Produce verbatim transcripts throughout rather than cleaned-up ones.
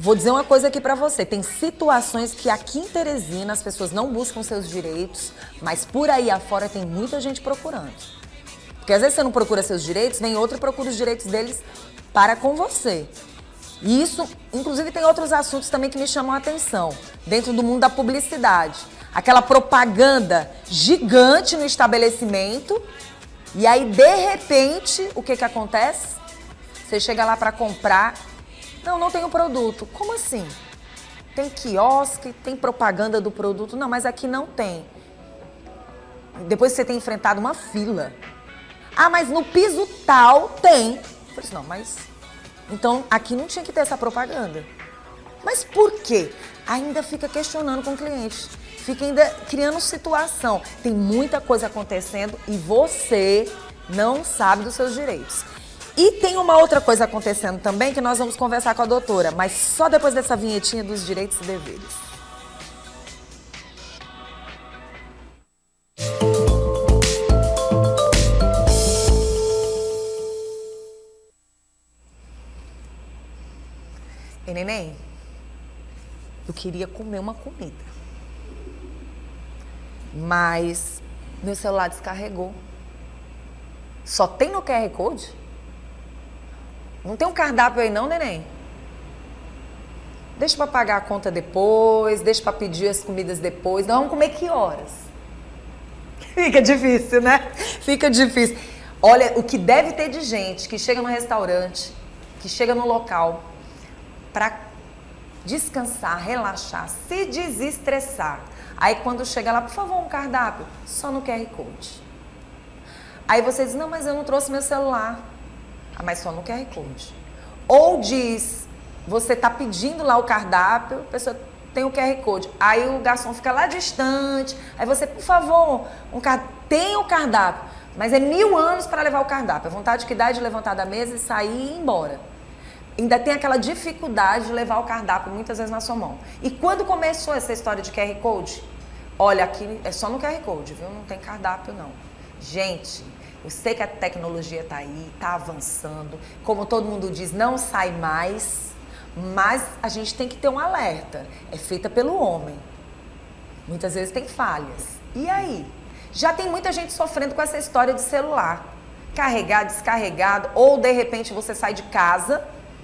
vou dizer uma coisa aqui pra você. Tem situações que aqui em Teresina as pessoas não buscam seus direitos, mas por aí afora tem muita gente procurando. Porque às vezes você não procura seus direitos, vem outro e procura os direitos deles para com você. E isso, inclusive, tem outros assuntos também que me chamam a atenção, dentro do mundo da publicidade. Aquela propaganda gigante no estabelecimento, e aí, de repente, o que que acontece? Você chega lá para comprar, não, não tem o produto. Como assim? Tem quiosque, tem propaganda do produto, não, mas aqui não tem. Depois você tem enfrentado uma fila. Ah, mas no piso tal tem. Eu falei assim, não, mas... Então, aqui não tinha que ter essa propaganda. Mas por quê? Ainda fica questionando com o cliente. Fica ainda criando situação. Tem muita coisa acontecendo e você não sabe dos seus direitos. E tem uma outra coisa acontecendo também que nós vamos conversar com a doutora, mas só depois dessa vinhetinha dos direitos e deveres. Ei, neném, eu queria comer uma comida, mas meu celular descarregou. Só tem no Q R Code? Não tem um cardápio aí não, neném? Deixa pra pagar a conta depois, deixa pra pedir as comidas depois. Nós vamos comer que horas? Fica difícil, né? Fica difícil. Olha, o que deve ter de gente que chega no restaurante, que chega no local para descansar, relaxar, se desestressar. Aí quando chega lá, por favor, um cardápio, só no Q R Code. Aí você diz, não, mas eu não trouxe meu celular. Ah, mas só no Q R Code. Ou diz, você tá pedindo lá o cardápio, a pessoa tem o Q R Code. Aí o garçom fica lá distante. Aí você, por favor, um car... tem o cardápio, mas é mil anos para levar o cardápio. A vontade que dá é de levantar da mesa e sair e ir embora. Ainda tem aquela dificuldade de levar o cardápio muitas vezes na sua mão. E quando começou essa história de Q R Code? Olha, aqui é só no Q R Code, viu? Não tem cardápio, não. Gente, eu sei que a tecnologia tá aí, tá avançando. Como todo mundo diz, não sai mais. Mas a gente tem que ter um alerta. É feita pelo homem. Muitas vezes tem falhas. E aí? Já tem muita gente sofrendo com essa história de celular. Carregado, descarregado. Ou, de repente, você sai de casa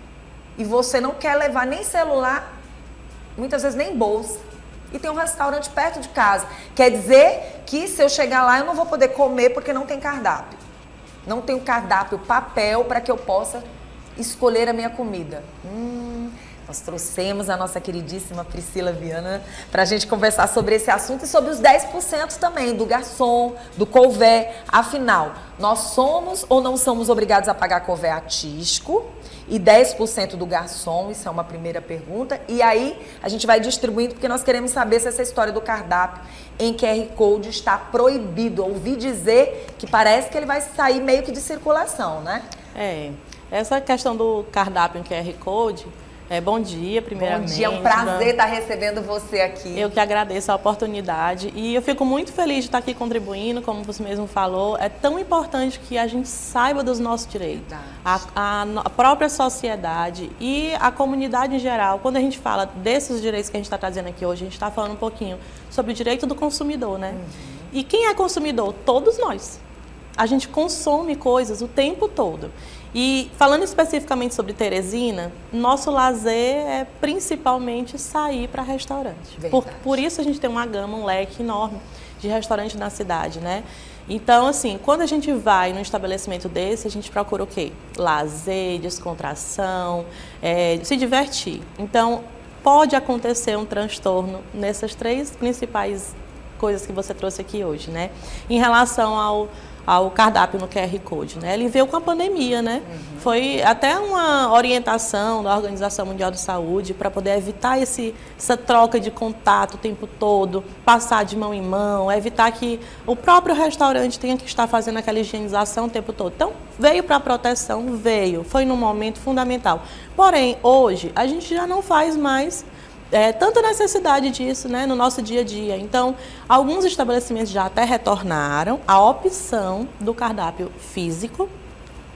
e você não quer levar nem celular, muitas vezes nem bolsa, e tem um restaurante perto de casa. Quer dizer que se eu chegar lá eu não vou poder comer porque não tem cardápio. Não tem o cardápio, papel para que eu possa escolher a minha comida. Hum, nós trouxemos a nossa queridíssima Priscila Viana para a gente conversar sobre esse assunto e sobre os dez por cento também do garçom, do couvé. Afinal, nós somos ou não somos obrigados a pagar couvé artístico? E dez por cento do garçom, isso é uma primeira pergunta. E aí a gente vai distribuindo porque nós queremos saber se essa história do cardápio em Q R Code está proibido. Ouvi dizer que parece que ele vai sair meio que de circulação, né? É, essa questão do cardápio em Q R Code, é, bom dia, primeiramente. Bom dia, é um prazer estar recebendo você aqui. Eu que agradeço a oportunidade e eu fico muito feliz de estar aqui contribuindo, como você mesmo falou. É tão importante que a gente saiba dos nossos direitos. A, a, a própria sociedade e a comunidade em geral. Quando a gente fala desses direitos que a gente está trazendo aqui hoje, a gente está falando um pouquinho sobre o direito do consumidor, né? Uhum. E quem é consumidor? Todos nós. A gente consome coisas o tempo todo. E falando especificamente sobre Teresina, nosso lazer é principalmente sair para restaurante. Por, por isso a gente tem uma gama, um leque enorme de restaurantes na cidade, né? Então, assim, quando a gente vai num estabelecimento desse, a gente procura o quê? Lazer, descontração, é, se divertir. Então, pode acontecer um transtorno nessas três principais coisas que você trouxe aqui hoje, né? Em relação ao ao cardápio no Q R Code, né? Ele veio com a pandemia, né? Uhum. Foi até uma orientação da Organização Mundial de Saúde para poder evitar esse, essa troca de contato o tempo todo, passar de mão em mão, evitar que o próprio restaurante tenha que estar fazendo aquela higienização o tempo todo. Então, veio para a proteção, veio, foi num momento fundamental. Porém, hoje, a gente já não faz mais É, tanta necessidade disso, né, no nosso dia a dia. Então, alguns estabelecimentos já até retornaram a opção do cardápio físico,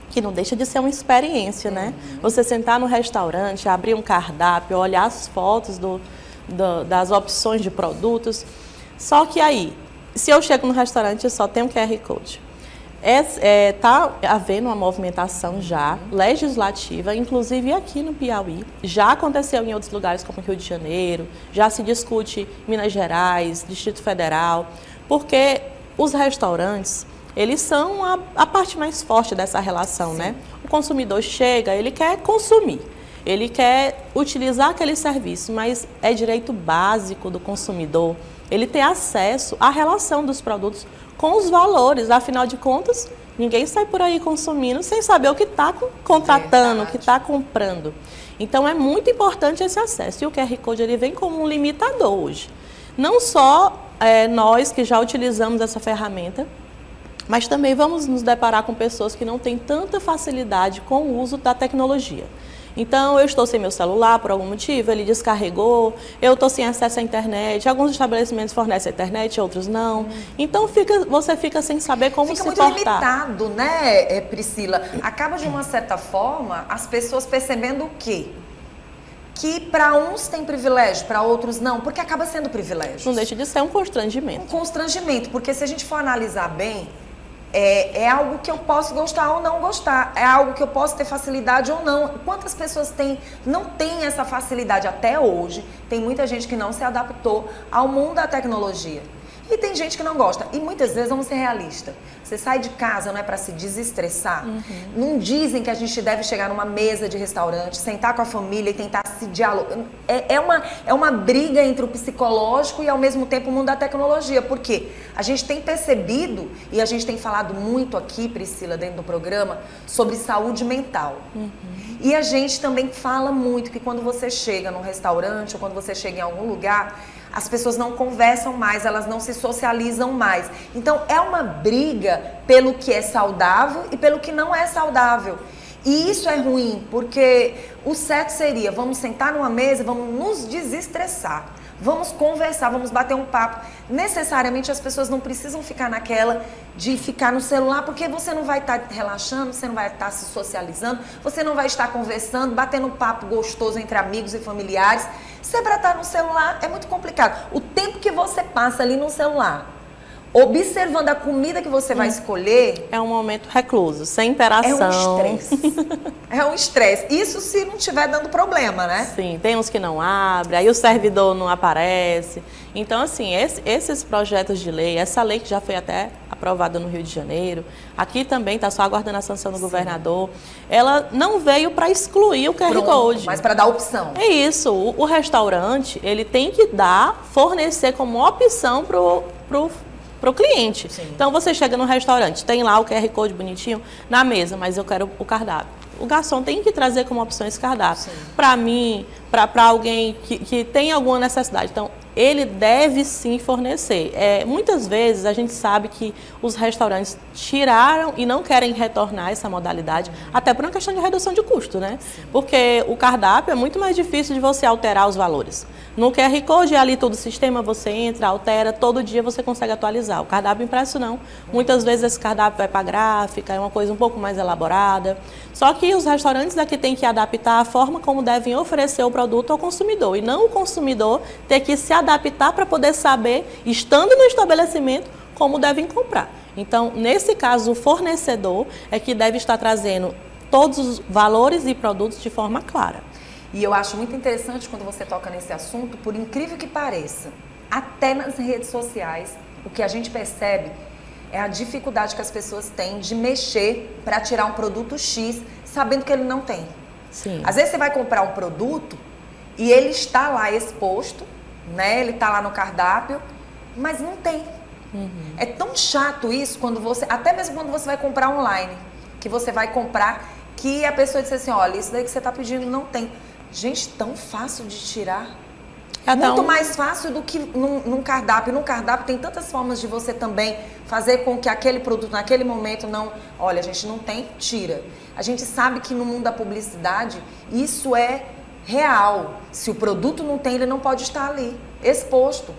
que não deixa de ser uma experiência, né? Uhum. Você sentar no restaurante, abrir um cardápio, olhar as fotos do, do, das opções de produtos. Só que aí, se eu chego no restaurante e só tem um Q R Code, está é, tá havendo uma movimentação já legislativa, inclusive aqui no Piauí, já aconteceu em outros lugares como Rio de Janeiro, já se discute em Minas Gerais, Distrito Federal, porque os restaurantes, eles são a, a parte mais forte dessa relação, Sim. né? O consumidor chega, ele quer consumir, ele quer utilizar aquele serviço, mas é direito básico do consumidor ele ter acesso à relação dos produtos com os valores. Afinal de contas, ninguém sai por aí consumindo sem saber o que está contratando, Verdade. o que está comprando. Então, é muito importante esse acesso. E o Q R Code ele vem como um limitador hoje. Não só é, nós que já utilizamos essa ferramenta, mas também vamos nos deparar com pessoas que não têm tanta facilidade com o uso da tecnologia. Então, eu estou sem meu celular por algum motivo, ele descarregou, eu estou sem acesso à internet, alguns estabelecimentos fornecem a internet, outros não. Hum. Então, fica, você fica sem saber como fica se portar. Fica muito limitado, né, Priscila? Acaba, de uma certa forma, as pessoas percebendo o quê? Que para uns tem privilégio, para outros não, porque acaba sendo privilégio. Não deixa de ser um constrangimento. Um constrangimento, porque se a gente for analisar bem, É, é algo que eu posso gostar ou não gostar, é algo que eu posso ter facilidade ou não. Quantas pessoas têm, não têm essa facilidade até hoje? Tem muita gente que não se adaptou ao mundo da tecnologia. E tem gente que não gosta. E muitas vezes, vamos ser realistas, você sai de casa não é para se desestressar? Uhum. Não dizem que a gente deve chegar numa mesa de restaurante, sentar com a família e tentar se dialogar. É, é, uma, é uma briga entre o psicológico e ao mesmo tempo o mundo da tecnologia. Por quê? A gente tem percebido, e a gente tem falado muito aqui, Priscila, dentro do programa, sobre saúde mental. Uhum. E a gente também fala muito que quando você chega num restaurante ou quando você chega em algum lugar, as pessoas não conversam mais, elas não se socializam mais. Então, é uma briga pelo que é saudável e pelo que não é saudável. E isso é ruim, porque o certo seria, vamos sentar numa mesa, vamos nos desestressar, vamos conversar, vamos bater um papo. Necessariamente as pessoas não precisam ficar naquela de ficar no celular, porque você não vai estar relaxando, você não vai estar se socializando, você não vai estar conversando, batendo um papo gostoso entre amigos e familiares. Se é para estar no celular, é muito complicado. O tempo que você passa ali no celular, observando a comida que você vai escolher... É um momento recluso, sem interação. É um estresse. É um estresse. Isso se não estiver dando problema, né? Sim, tem uns que não abrem, aí o servidor não aparece. Então, assim, esse, esses projetos de lei, essa lei que já foi até aprovada no Rio de Janeiro, aqui também está só aguardando a sanção do Sim. governador, ela não veio para excluir o Q R Code. Mas para dar opção. É isso. O, o restaurante, ele tem que dar, fornecer como opção para o para o cliente. Sim. Então, você chega no restaurante, tem lá o Q R Code bonitinho na mesa, mas eu quero o cardápio. O garçom tem que trazer como opção esse cardápio. Para mim, para alguém que, que tem alguma necessidade. Então, ele deve sim fornecer. É, muitas vezes a gente sabe que os restaurantes tiraram e não querem retornar essa modalidade, até por uma questão de redução de custo, né? Sim. Porque o cardápio é muito mais difícil de você alterar os valores. No Q R Code, ali todo o sistema, você entra, altera, todo dia você consegue atualizar. O cardápio impresso não. Muitas vezes esse cardápio vai para a gráfica, é uma coisa um pouco mais elaborada. Só que os restaurantes daqui têm que adaptar a forma como devem oferecer o produto ao consumidor, e não o consumidor ter que se adaptar para poder saber, estando no estabelecimento, como devem comprar. Então, nesse caso, o fornecedor é que deve estar trazendo todos os valores e produtos de forma clara. E eu acho muito interessante quando você toca nesse assunto, por incrível que pareça, até nas redes sociais, o que a gente percebe é a dificuldade que as pessoas têm de mexer para tirar um produto X, sabendo que ele não tem. Sim. Às vezes você vai comprar um produto e ele está lá exposto, né? Ele está lá no cardápio, mas não tem. Uhum. É tão chato isso quando você, até mesmo quando você vai comprar online, que você vai comprar, que a pessoa diz assim, olha, isso daí que você está pedindo não tem. Gente, tão fácil de tirar. Cada Muito um... mais fácil do que num, num cardápio. Num cardápio tem tantas formas de você também fazer com que aquele produto, naquele momento, não... Olha, a gente não tem, tira. A gente sabe que no mundo da publicidade, isso é real. Se o produto não tem, ele não pode estar ali, exposto.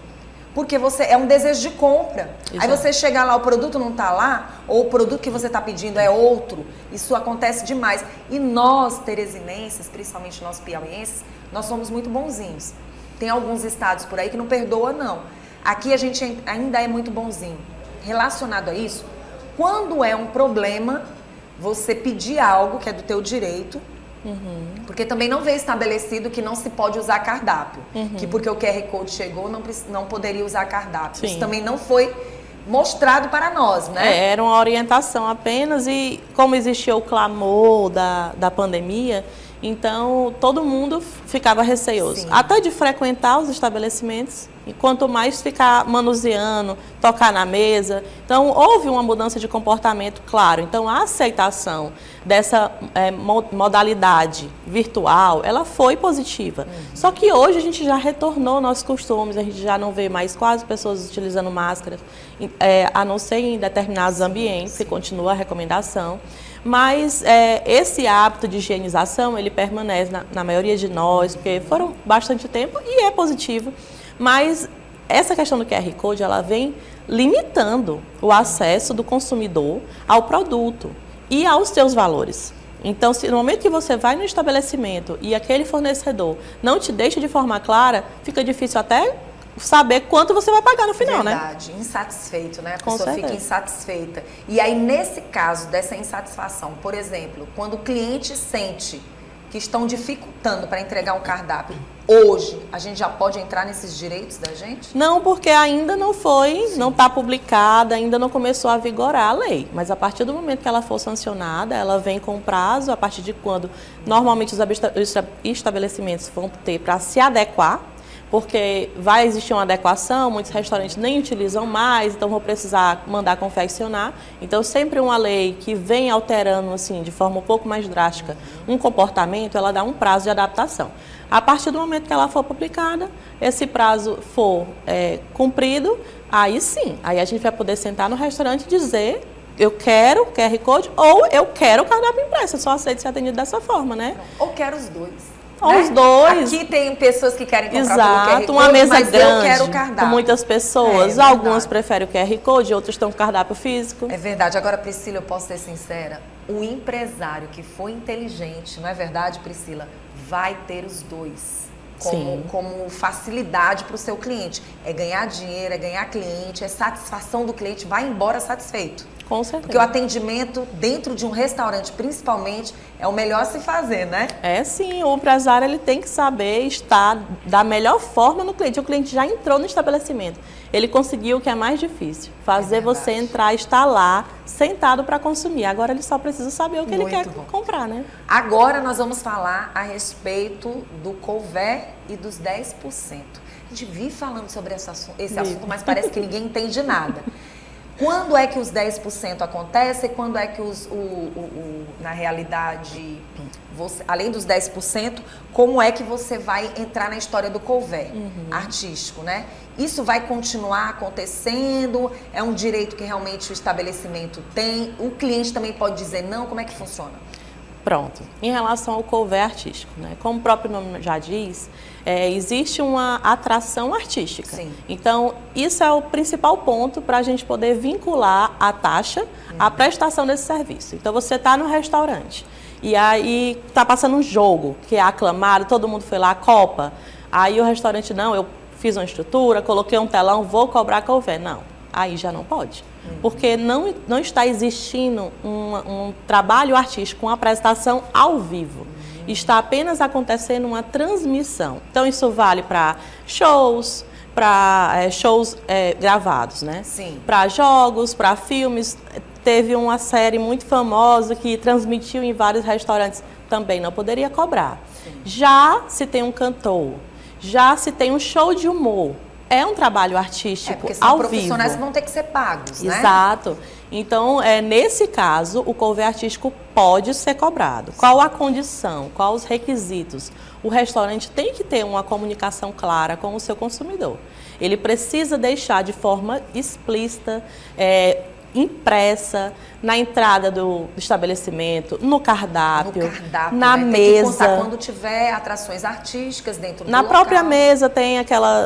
Porque você é um desejo de compra. Exato. Aí você chega lá, o produto não está lá, ou o produto que você está pedindo é outro. Isso acontece demais. E nós, teresinenses, principalmente nós piauienses, nós somos muito bonzinhos. Tem alguns estados por aí que não perdoa, não. Aqui a gente ainda é muito bonzinho. Relacionado a isso, quando é um problema, você pedir algo que é do teu direito, uhum. porque também não veio estabelecido que não se pode usar cardápio. Uhum. Que porque o Q R Code chegou, não, não poderia usar cardápio. Sim. Isso também não foi mostrado para nós, né? É, era uma orientação apenas e como existia o clamor da, da pandemia, então todo mundo ficava receoso. Sim. Até de frequentar os estabelecimentos, e quanto mais ficar manuseando, tocar na mesa. Então houve uma mudança de comportamento, claro. Então a aceitação dessa é, modalidade virtual, ela foi positiva. Uhum. Só que hoje a gente já retornou aos nossos costumes, a gente já não vê mais quase pessoas utilizando máscaras, é, a não ser em determinados ambientes, que continua a recomendação. Mas é, esse hábito de higienização, ele permanece na, na maioria de nós, porque foram bastante tempo e é positivo. Mas essa questão do Q R Code, ela vem limitando o acesso do consumidor ao produto e aos seus valores. Então, se no momento que você vai no estabelecimento e aquele fornecedor não te deixa de forma clara, fica difícil até saber quanto você vai pagar no final, Verdade. né? Verdade, insatisfeito, né? A Com pessoa certeza. fica insatisfeita. E aí, nesse caso dessa insatisfação, por exemplo, quando o cliente sente que estão dificultando para entregar um cardápio, hoje, a gente já pode entrar nesses direitos da gente? Não, porque ainda não foi, Sim. não está publicada, ainda não começou a vigorar a lei. Mas a partir do momento que ela for sancionada, ela vem com prazo, a partir de quando normalmente os estabelecimentos vão ter para se adequar, porque vai existir uma adequação, muitos restaurantes nem utilizam mais, então vão precisar mandar confeccionar. Então, sempre uma lei que vem alterando, assim, de forma um pouco mais drástica, um comportamento, ela dá um prazo de adaptação. A partir do momento que ela for publicada, esse prazo for é, cumprido, aí sim, aí a gente vai poder sentar no restaurante e dizer: eu quero Q R Code ou eu quero cardápio impresso, eu só aceito ser atendido dessa forma, né? Ou quero os dois. Né? Os dois. Aqui tem pessoas que querem comprar Exato, pelo Q R Code, uma mesa mas grande, eu quero o cardápio. Com muitas pessoas. É, Algumas preferem o Q R Code, outros estão com cardápio físico. É verdade. Agora, Priscila, eu posso ser sincera, o empresário que for inteligente, não é verdade, Priscila? Vai ter os dois como, como facilidade para o seu cliente. É ganhar dinheiro, é ganhar cliente, é satisfação do cliente, vai embora satisfeito. Com certeza. Porque o atendimento dentro de um restaurante, principalmente, é o melhor a se fazer, né? É sim, o empresário ele tem que saber estar da melhor forma no cliente. O cliente já entrou no estabelecimento, ele conseguiu o que é mais difícil, fazer é você entrar, estar lá, sentado para consumir. Agora ele só precisa saber o que Muito ele quer bom. comprar, né? Agora nós vamos falar a respeito do couvé e dos dez por cento. A gente vive falando sobre esse assunto, esse assunto mas parece que ninguém entende nada. Quando é que os dez por cento acontece e quando é que os, o, o, o, na realidade, você, além dos dez por cento, como é que você vai entrar na história do couvé uhum. artístico, né? Isso vai continuar acontecendo? É um direito que realmente o estabelecimento tem? O cliente também pode dizer não? Como é que funciona? Pronto. Em relação ao couvé artístico, né? Como o próprio nome já diz, é, existe uma atração artística. Sim. Então, isso é o principal ponto para a gente poder vincular a taxa à uhum. prestação desse serviço. Então, você está no restaurante e aí está passando um jogo que é aclamado, todo mundo foi lá, a Copa. Aí o restaurante, não, eu fiz uma estrutura, coloquei um telão, vou cobrar couvé. Não, aí já não pode. Porque não, não está existindo um, um trabalho artístico, uma apresentação ao vivo. Está apenas acontecendo uma transmissão. Então, isso vale para shows, para é, shows é, gravados, né? Sim. Para jogos, para filmes. Teve uma série muito famosa que transmitiu em vários restaurantes. Também não poderia cobrar. Sim. Já se tem um cantor, já se tem um show de humor, é um trabalho artístico é, porque são ao profissionais vivo. Vão ter que ser pagos, né? Exato. Então, é, nesse caso, o couvé artístico pode ser cobrado. Qual a condição? Quais os requisitos? O restaurante tem que ter uma comunicação clara com o seu consumidor. Ele precisa deixar de forma explícita, é, impressa, na entrada do estabelecimento, no cardápio, no cardápio na né? mesa. Tem que contar quando tiver atrações artísticas dentro do Na local. própria mesa tem aquela...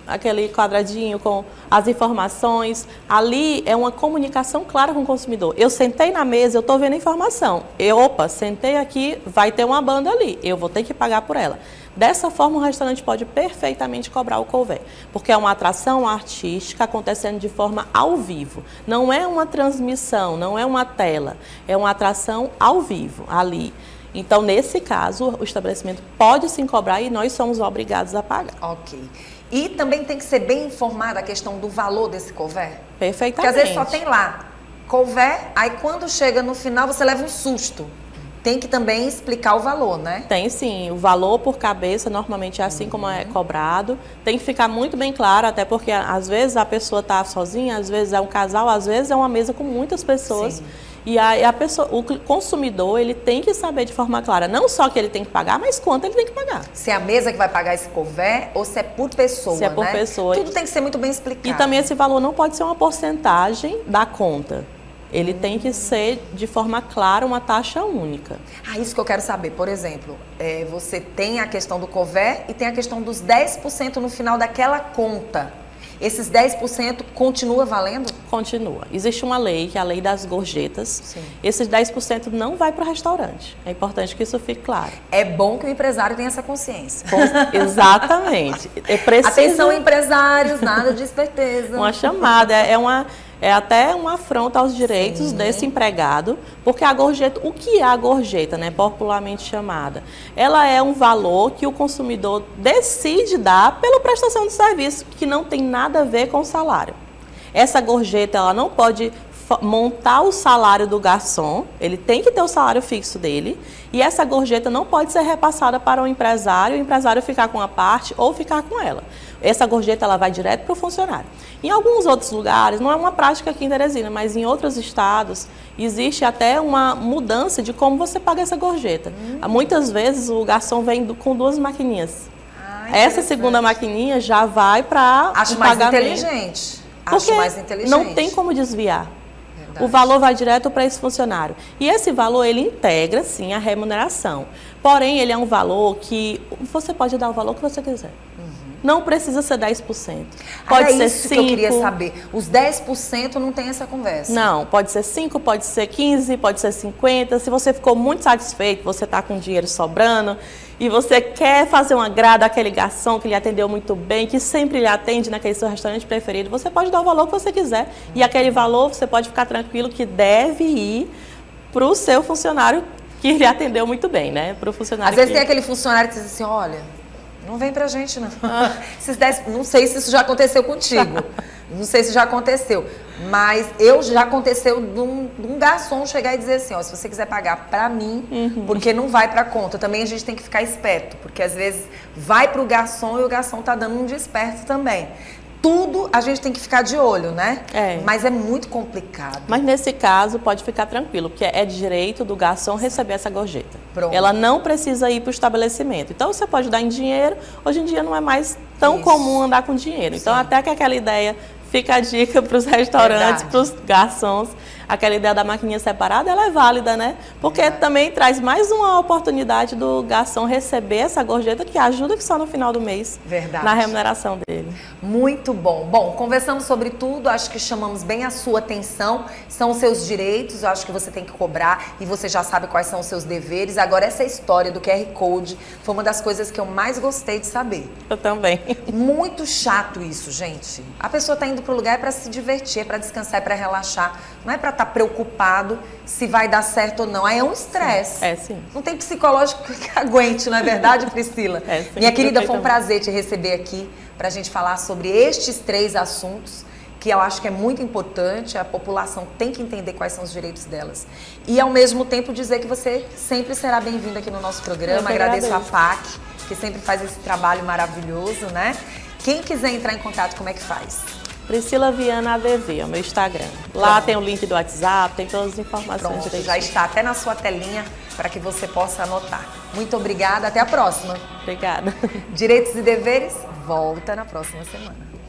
aquele quadradinho com as informações. Ali é uma comunicação clara com o consumidor. Eu sentei na mesa, eu estou vendo a informação. Eu, opa, sentei aqui, vai ter uma banda ali, eu vou ter que pagar por ela. Dessa forma, o restaurante pode perfeitamente cobrar o couvert, porque é uma atração artística acontecendo de forma ao vivo. Não é uma transmissão, não é uma tela, é uma atração ao vivo, ali. Então, nesse caso, o estabelecimento pode sim cobrar e nós somos obrigados a pagar. Ok. E também tem que ser bem informada a questão do valor desse couvert? Perfeitamente. Porque às vezes só tem lá couvert, aí quando chega no final você leva um susto. Tem que também explicar o valor, né? Tem sim, o valor por cabeça normalmente é assim uhum. como é cobrado. Tem que ficar muito bem claro, até porque às vezes a pessoa está sozinha, às vezes é um casal, às vezes é uma mesa com muitas pessoas. Sim. E a, a pessoa, o consumidor, ele tem que saber de forma clara, não só que ele tem que pagar, mas quanto ele tem que pagar. Se é a mesa que vai pagar esse couvert ou se é por pessoa, Se é por né? pessoa. Tudo tem que ser muito bem explicado. E também esse valor não pode ser uma porcentagem da conta. Ele hum. tem que ser, de forma clara, uma taxa única. Ah, isso que eu quero saber. Por exemplo, é, você tem a questão do couvert e tem a questão dos dez por cento no final daquela conta. Esses dez por cento continua valendo? Continua. Existe uma lei, que é a lei das gorjetas. Sim. Esses dez por cento não vai para o restaurante. É importante que isso fique claro. É bom que o empresário tenha essa consciência. Com... Exatamente. É preciso... Atenção, empresários, nada de esperteza. Uma chamada, é, uma, é até uma afronta aos direitos Sim. desse empregado, porque a gorjeta, o que é a gorjeta, né, popularmente chamada? Ela é um valor que o consumidor decide dar pela prestação de serviço, que não tem nada a ver com o salário. Essa gorjeta, ela não pode montar o salário do garçom, ele tem que ter o salário fixo dele, e essa gorjeta não pode ser repassada para o empresário, o empresário ficar com a parte ou ficar com ela. Essa gorjeta, ela vai direto para o funcionário. Em alguns outros lugares, não é uma prática aqui em Teresina, mas em outros estados, existe até uma mudança de como você paga essa gorjeta. Hum. Muitas vezes o garçom vem do, com duas maquininhas. Ah, essa segunda maquininha já vai para Acho mais inteligente. Acho mais inteligente. Não tem como desviar. Verdade. O valor vai direto para esse funcionário. E esse valor, ele integra, sim, a remuneração. Porém, ele é um valor que você pode dar o valor que você quiser. Uhum. Não precisa ser dez por cento. Pode ah, é ser isso cinco por cento. Que eu queria saber. Os dez por cento não tem essa conversa. Não, pode ser cinco por cento, pode ser quinze por cento, pode ser cinquenta por cento. Se você ficou muito satisfeito, você está com dinheiro sobrando e você quer fazer um agrado àquele garçom que lhe atendeu muito bem, que sempre lhe atende naquele seu restaurante preferido, você pode dar o valor que você quiser. E aquele valor, você pode ficar tranquilo que deve ir para o seu funcionário que lhe atendeu muito bem, né? Para o funcionário. Às vezes que... tem aquele funcionário que diz assim, olha, não vem pra gente, não. Ah. Esses dez, não sei se isso já aconteceu contigo. Não sei se já aconteceu. Mas eu já aconteceu de um, de um garçom chegar e dizer assim, ó, se você quiser pagar pra mim, uhum. porque não vai pra conta. Também a gente tem que ficar esperto, porque às vezes vai pro garçom e o garçom tá dando um desperto também. Tudo a gente tem que ficar de olho, né? É. Mas é muito complicado. Mas nesse caso, pode ficar tranquilo, porque é direito do garçom receber essa gorjeta. Pronto. Ela não precisa ir para o estabelecimento. Então, você pode dar em dinheiro. Hoje em dia não é mais tão Isso. comum andar com dinheiro. Então, Sim. até que aquela ideia... Fica a dica para os restaurantes, para os garçons. Aquela ideia da maquininha separada, ela é válida, né? Porque Verdade. Também traz mais uma oportunidade do garçom receber essa gorjeta que ajuda que só no final do mês Verdade. Na remuneração dele. Muito bom. Bom, conversamos sobre tudo, acho que chamamos bem a sua atenção. São os seus direitos, eu acho que você tem que cobrar e você já sabe quais são os seus deveres. Agora, essa história do Q R Code foi uma das coisas que eu mais gostei de saber. Eu também. Muito chato isso, gente. A pessoa está indo para o lugar é para se divertir, é para descansar, é para relaxar. Não é para estar preocupado se vai dar certo ou não. Aí é um estresse. É, sim. Não tem psicológico que aguente, não é verdade, Priscila? É, sim. Minha querida, foi um prazer te receber aqui para a gente falar sobre estes três assuntos que eu acho que é muito importante. A população tem que entender quais são os direitos delas. E, ao mesmo tempo, dizer que você sempre será bem-vinda aqui no nosso programa. Agradeço, agradeço a P A C, que sempre faz esse trabalho maravilhoso, né? Quem quiser entrar em contato, como é que faz? Priscila Viana A D V, é o meu Instagram. Lá Pronto. Tem o link do WhatsApp, tem todas as informações. Pronto, direitinho. Já está até na sua telinha para que você possa anotar. Muito obrigada, até a próxima. Obrigada. Direitos e Deveres volta na próxima semana.